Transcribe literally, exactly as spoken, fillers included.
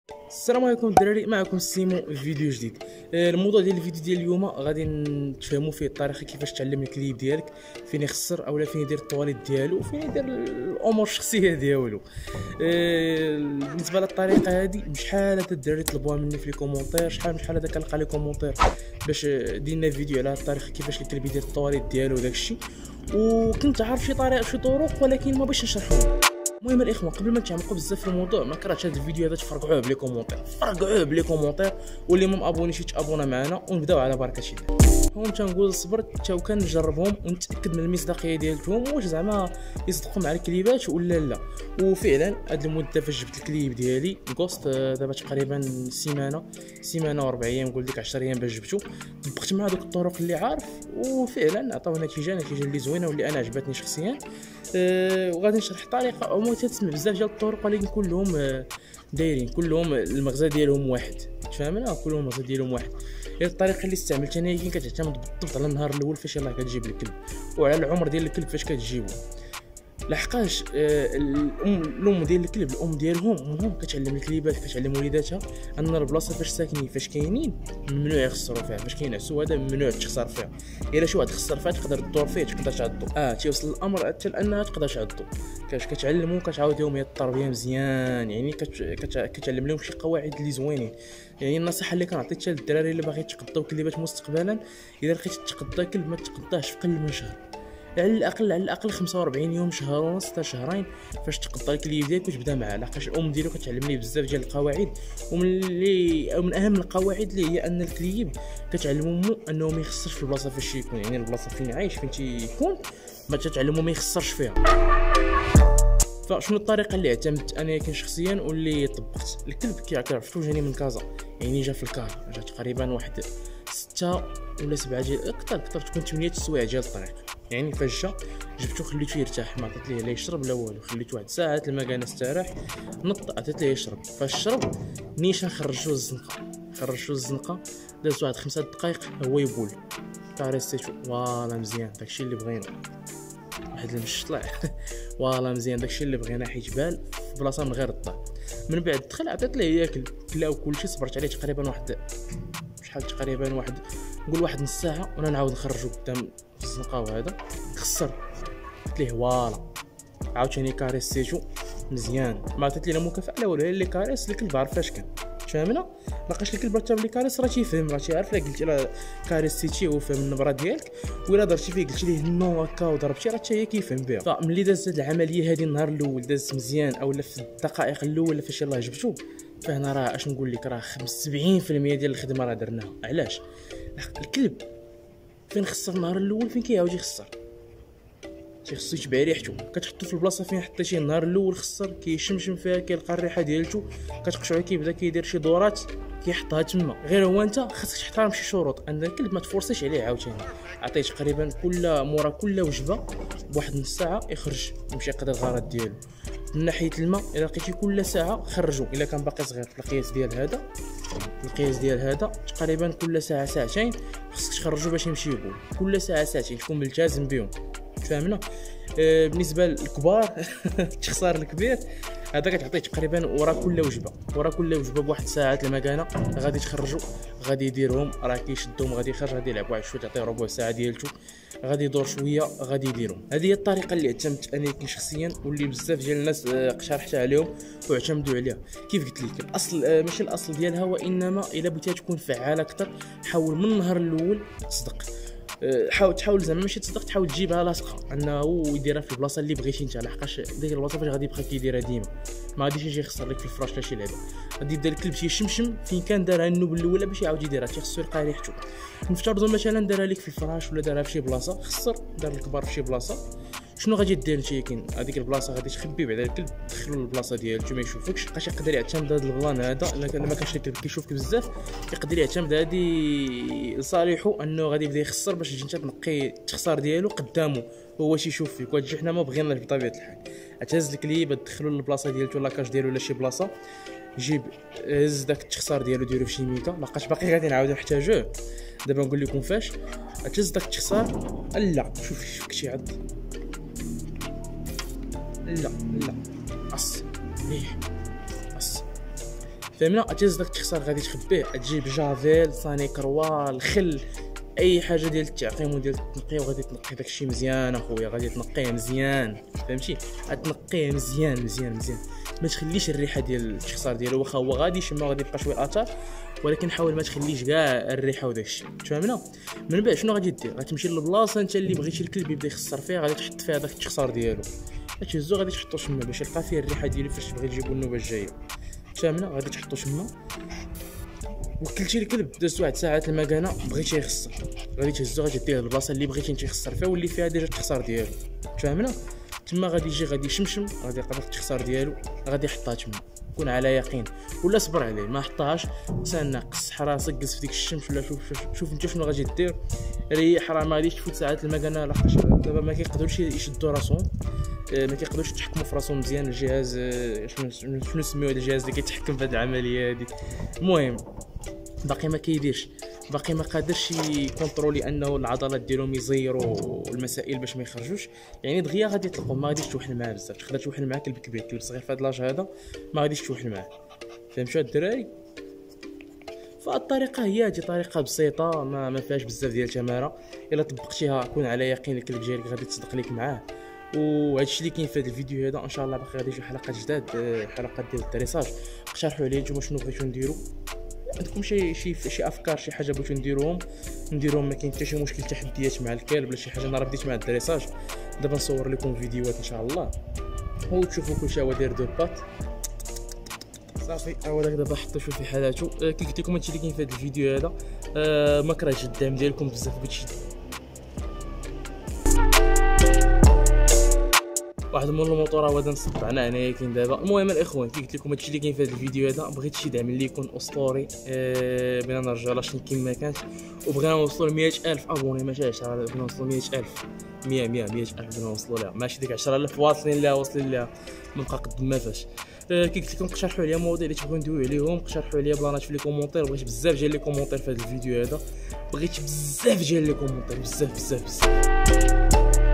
السلام عليكم الدراري، معكم سيمو في فيديو جديد. آه، الموضوع ديال الفيديو ديال اليوم غادي نتفهموا فيه الطريقه كيفاش تعلم الكليب ديالك، فين يخسر اولا فين يدير الطواليت ديالو وفين يدير الامور الشخصيه ديالو. آه، بالنسبه للطريقه هذه شحال هاد الدراري طلبوها مني في لي كومونتير، شحال شحال هذا كنلقى لي كومونتير باش دينا فيديو على هاد الطريقه كيفاش الكليب يدير الطواليت ديالو وداكشي، وكنت عارف شي طريقه شي طرق ولكن ما بغيتش نشرحهم. المهم الاخوان، قبل ما نتعمقوا بزاف في الموضوع، ما كرهتش هذا الفيديو هذا تفرقعوه بلي كومونتير، فرقعوه بلي كومونتير، واللي ما مابونيش يتابونا معنا ونبداو على بركه الله. هون تنقول صبرت حتى كنجربهم ونتاكد من المصداقيه ديالهم، واش زعما يصدقوا مع الكليبات ولا لا. وفعلا هاد المده فاش جبت الكليب ديالي غوست دابا تقريبا سيمانه سيمانه وربع ايام، نقول لك عشرة ايام باش جبتو، طبقت مع دوك الطرق اللي عارف، وفعلا عطاو نتيجه نتيجه اللي زوينه واللي انا عجبتني شخصيا. أه وغادي نشرح طريقه عموما تسمع بزاف ديال الطرق، ولكن كلهم أه دايرين، كلهم المغزى ديالهم واحد، تفهمنا؟ كلهم المغزى ديالهم واحد. هي الطريقه اللي استعملت انا هي كتعتمد بالضبط على النهار الاول فاش يلاه كتجيب الكلب، وعلى العمر ديال الكلب فاش كتجيبو. لحقاش آه الام الام ديال الكلب الام ديالهم هم كتعلم الكليبات، كتعلم وليداتها ان البلاصه فاش ساكنين فاش كاينين ممنوع يخسروا فيها، فاش كينعسوا هذا ممنوع تخسر فيها. الا شي واحد خسر فيها تقدر تدور فيه، تقدر تعضو، اه تيوصل الامر حتى لانها تقدر تعضو. كاش كتعلمهم كتعاود لهم التربيه مزيان، يعني كت... كت... كتعلم لهم شي قواعد اللي زوينين. يعني النصيحه اللي كنعطي حتى للدراري اللي باغي يتقداو كليبات مستقبلا، اذا لقيتي تقدا كلب ما تقداهش في قل من شهر، على الاقل على الاقل خمسة وأربعين يوم، شهر ونص حتى شهرين فاش تقطع الكليب ديالك وتبدا معاه. لحقاش الام ديالو كتعلم ليه بزاف ديال القواعد، ومن اللي من اهم القواعد اللي هي ان الكليب كتعلمو انه ما يخسرش في البلاصه فاش يكون، يعني البلاصه فين عايش فين تيكون ما تتعلمو ما يخسرش فيها. فشنو الطريقه اللي اعتمدت انا كان شخصيا واللي طبقت؟ الكلب كيعرفتو جاني من كازا، يعني جا في الكار، جا تقريبا واحد ستة ولا سبعة ديال اكثر اكثر تكون ثمانية السوايع ديال الطريق. يعني فاش جا جبتو خليتو يرتاح، ما عطيت ليه لا يشرب لا والو، خليتو واحد ساعه لما كان استراح، نط عطيت ليه يشرب. فاش شرب نيشان خرجتو الزنقه، خرجتو الزنقه دازت واحد خمسة دقائق هو يبول، كاريستيتو فوالا مزيان، داكشي اللي بغينا، واحد المش طلع فوالا مزيان، داكشي اللي بغينا، حيت بال في بلاصه من غير الضع. من بعد دخل عطيت ليه ياكل، كلا وكلشي، صبرت عليه تقريبا واحد شحال تقريبا واحد نقول واحد نص ساعه، وانا نعاود نخرجو قدام الزنقه وهذا خسر. قلت ليه فوالا، عاوتاني كاريسيتو مزيان، ما عطيت ليه لا مكافاه لا والو، اللي كاريس الكلب عارف فاش كان، فهمنا؟ لقاش الكلب راه اللي كاريس راه تيفهم، راه تيعرف. لا قلتي راه كاريسيتي هو فهم النبره ديالك، ولا درتي فيه قلتي ليه نو هكا وضربتي راه حتى هي كيفهم بها. فملي دازت هاد العمليه هذه النهار الاول دازت مزيان، اولا في الدقائق الاولى فاش يلاه جبتو، فهنا راه اش نقول لك، راه سبعين في المية ديال الخدمه راه درناها. علاش؟ الكلب فين خسر النهار الاول فين كيعاود يخسر، تيخصو يتبع ريحتو، كتحطو في البلاصه فين حطيتيه النهار الاول خسر، كيشمشم فيها، كيلقى الريحه ديالتو، كتقشعو، كيبدا كيدير شي دورات كيحطها تما. غير هو انت خاصك تحترم شي شروط عند الكلب، ما تفورسيش عليه. عاوتاني عطيه تقريبا كل مورا كل وجبه بواحد نص ساعه يخرج يمشي يقضي الغرض ديالو. من ناحيه الماء، الا لقيتي كل ساعه خرجو، الا كان باقي صغير في القياس ديال هذا، القياس ديال هذا تقريبا كل ساعه ساعتين خصك تخرجو باش يمشي يبول، كل ساعه ساعتين تكون ملتزم بهم، فهمنا؟ آه بالنسبه للكبار التخسار الكبير هذا كتعطيه تقريبا ورا كل وجبه، ورا كل وجبه بواحد الساعات لما كان غادي تخرجوا، غادي يديرهم، راه كيشدهم، غادي يخرج، غادي يلعب واحد شويه، تعطيه ربع ساعه ديالته، غادي يدور شويه، غادي يديرهم. هذه هي الطريقه اللي اعتمدت انا شخصيا، واللي بزاف ديال الناس اقترحتها عليهم واعتمدوا عليها. كيف قلت لك، الاصل آه ماشي الاصل ديالها، وانما الا بغيتيها تكون فعاله اكثر حاول من النهار الاول تصدق، حاول تحاول زعما ماشي تصدق، تحاول تجيبها لاصقه انه يديرها في البلاصه اللي بغيتي انت، لحقاش ديك البلاصه فاش غادي يبقى كيديرها ديما، ما غاديش يجي يخسر لك في الفراش لا شي لعبه. غادي يبدا الكلب تيشمشم فين كان دارها النوب الاولى باش يعاود يديرها، تيخصو يلقى ريحته. نفترضوا مثلا دارها لك في الفراش ولا دارها في شي بلاصه، خسر دار الكبار في شي بلاصه، شنو غادي دير انت؟ كاين هذيك البلاصه غادي تخبي بعدا الكلب، تدخلو للبلاصه ديالو ما يشوفكش، بقاش يقدر يعتمد هذا البلان هذا، الا ما كانش الكلب كيشوفك بزاف يقدر يعتمد هذه لصالحو انه غادي يبدا يخسر، باش تجي انت تنقي التخسار ديالو قدامه هو واش يشوف فيك. وهادشي حنا ما بغيناش بطبيعه الحال. تهز الكليب تدخلو للبلاصه ديالته، لاكاج ديالو ولا شي بلاصه، جيب هز داك التخسار ديالو ديرو في شي ميكا، لقاش باقي غادي نعاودو نحتاجوه. دابا نقول لكم فاش تهز داك التخسار، لا شوف شوف شي عض، لا لا قص مليح، قص فهمنا. تهز داك التخسار غادي تخبيه، تجيب جافيل صاني كروال الخل اي حاجه ديال التعقيم وديال التنقيه، وغادي تنقي داكشي مزيان اخويا، غادي تنقيه مزيان فهمتي، غتنقيه مزيان مزيان مزيان، ما تخليش الريحه ديال التخسار ديالو، واخا هو غادي يشم غادي يبقى شويه اثر، ولكن حاول ما تخليش كاع الريحه وداكشي تفهمنا. من بعد شنو غادي دير؟ غتمشي للبلاصه انت اللي بغيتي الكلب يبدا يخسر فيها، غادي تحط فيها داك التخسار ديالو، غتهزو غادي تحطو تما باش يلقى فيه الريحه ديالو فاش تبغي تجيبو النوبه الجايه فهمنا. غادي تحطو تما، وكلتي الكلب دازت واحد ساعات المكانه بغيتي يخسر، غادي تهزو غادي دير البلاصه اللي بغيتي انت يخسر فيها واللي فيها ديجا التخسار ديالو فهمنا. تما غادي يجي غادي يشمشم، غادي يلقى داك التخسار ديالو غادي يحطها تما، كون على يقين ولا صبر عليه ما حطهاش سنة قص راسك جلس في ديك الشمس، ولا شوف شوف, شوف انت شنو غادي دير، ريح راه ما غاديش تفوت ساعات المكانه، لحقاش دابا ما كيقدروش يشدوا راسهم، ما كيقدروش يتحكموا في راسهم مزيان الجهاز، شنو شنو نسميوه هذا الجهاز اللي كيتحكم في هذه العمليه هذه. المهم باقي ما كيديرش، باقي ما قادرش يكونترولي انه العضلات ديالهم يزيروا المسائل باش ما يخرجوش، يعني دغيا غادي يطلقوا، ما غاديش توحل معاه بزاف، تقدر توحل معاه كلب كبير، كلب صغير في هذا لاج هذا ما غاديش توحل معاه فهمتوا الدراري. فالطريقه هي هذه طريقه بسيطه ما ما فيهاش بزاف ديال التماره، الا طبقتيها كون على يقين الكلب ديالك غادي تصدق ليك معاه. وهادشي اللي كاين في هذا الفيديو هذا، ان شاء الله باقي غادي يجيو حلقات جداد، حلقات ديال الدريساج، اقترحوا عليا نتوما شنو بغيتو نديرو، عندكم شي شي شي افكار شي حاجه بغيتو نديروهم نديروهم، ما كاين حتى شي مشكل تحديات مع الكلب ولا شي حاجه. انا راه بديت مع الدريساج، دابا نصور لكم فيديوهات ان شاء الله وتشوفوا كلشي هو داير دو بات صافي. هو داك دابا حطو شوف في حالاتو. أه كي قلت لكم هادشي اللي كاين في هذا الفيديو هذا، أه ما كرهتش الدعم ديالكم بزاف بهادشي. واحد من الموطور هو هذا نصبعنا هنايا كاين دابا. المهم الاخوان كي قلت لكم هادشي اللي كاين في هذا الفيديو هذا، بغيت شي دعم اللي يكون اسطوري، أه بغينا نرجعوا لاشين كيما كانت، وبغينا نوصلوا ل مية ألف ابوني، ماشي عشرة، بغينا نوصلوا مية ألف مية مية مية ألف بغينا نوصلوا لها، ماشي ديك عشرة آلاف واصلين لها واصلين لها ما بقى قد ما فاش. أه كي قلت لكم اقترحوا عليا مواضيع اللي تبغيو ندويو عليهم، اقترحوا عليا بلانات في لي كومونتير، بغيت بزاف ديال لي كومونتير في هذا الفيديو هذا، بغيت بزاف ديال لي كومونتير بزاف بزاف بزاف.